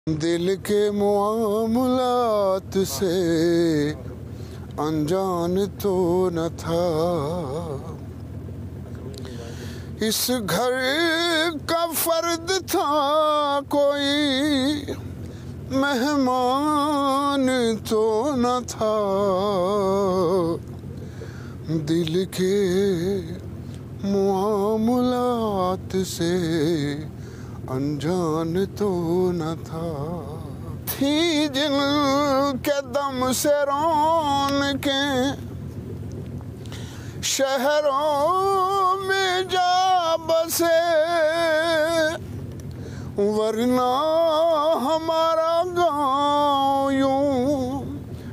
दिल के मामलात से अनजान तो न था, इस घर का फर्द था कोई मेहमान तो न था। दिल के मामलात से अनजान तो न था। थी जिन के दम से रौनके शहरों में जा बसे, वरना हमारा गाँव यूं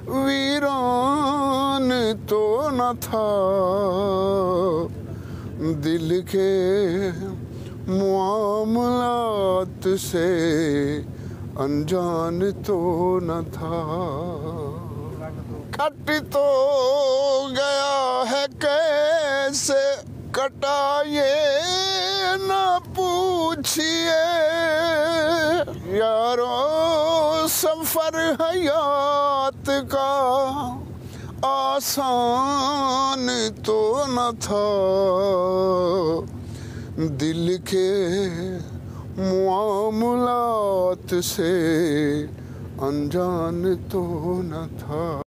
वीरान तो न था। दिल के मामलात से अनजान तो न था। कट तो गया है कैसे कटा ये न पूछिए, यारो सफर हयात का आसान तो न था। दिल के मामलात से अनजान तो न था।